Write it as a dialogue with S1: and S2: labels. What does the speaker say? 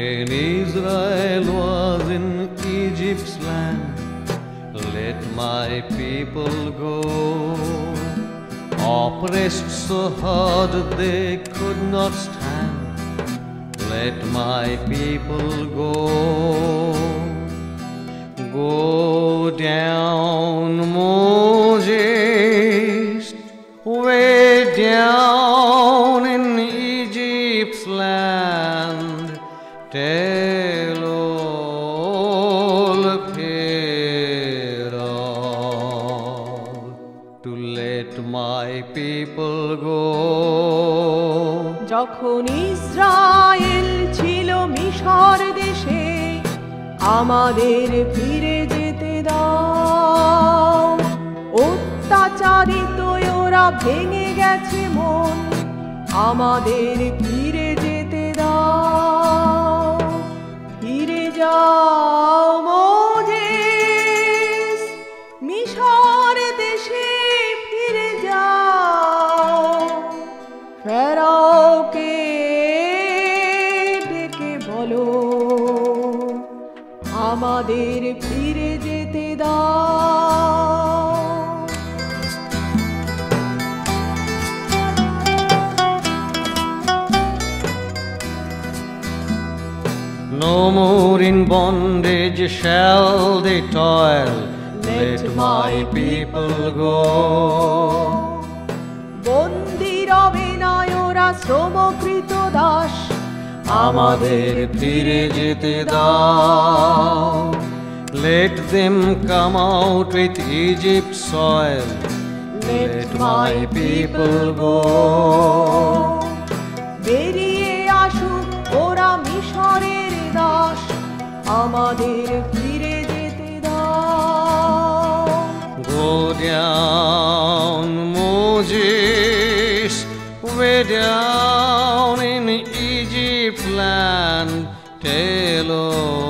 S1: When Israel was in Egypt's land, let my people go. Oppressed so hard they could not stand, let my people go. Go down, Moses, way down in Egypt's land. Tell all Pharaoh to let my people go.
S2: যখন Israel ছিল মিশর দেশে, আমাদের ফিরে যেতে দাও। অত্যাচারিত ওরা ভেঙে গেছে মন, আমাদের ফিরে যেতে দাও। ফিরে যাও মোজেস, মিশর দেশে ফিরে যাও। ফেরাওকে ডেকে বলো, আমাদের ফিরে যেতে দাও।
S1: No more in bondage shall they toil, let my people go.
S2: বন্দী রবে না ওরা শ্রমকৃত দাস,
S1: আমাদের ফিরে যেতে দাও। Let them come out with Egypt's soil, let my people go.
S2: বেরিয়ে আসুক ওরা মিশরের দাস, আমাদের ফিরে যেতে দাও।
S1: Go down, Moses, way down in Egypt's land. Tell